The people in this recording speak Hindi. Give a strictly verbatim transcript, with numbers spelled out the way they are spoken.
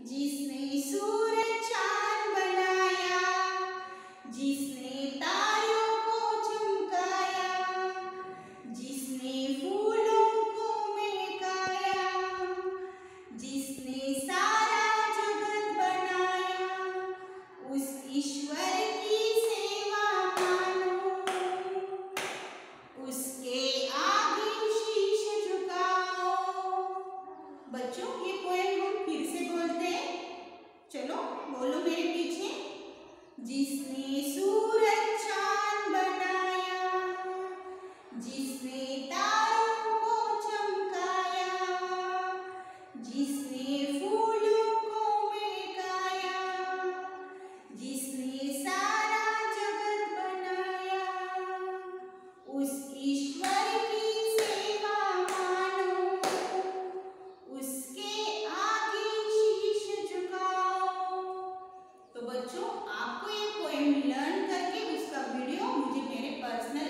जिसने सूरज चांद बनाया, जिसने तारों को चमकाया, जिसने फूलों को महकाया, जिसने सारा जगत बनाया, उस ईश्वर की सेवा मानो, उसके आगे शीश झुकाओ। बच्चों, ये पोएम हम फिर से बोलते हैं। चलो बोलो मेरे पीछे। जिसने सूरज चांद बनाया, जिसने तारों को चमकाया, जिसने फूलों को महकाया, जिसने सारा जगत बनाया, उस ईश्वर की सेवा मानो, उसके आगे शीश झुकाओ। तो बच्चों, आपको ये पोएम लर्न करके उसका वीडियो मुझे मेरे पर्सनल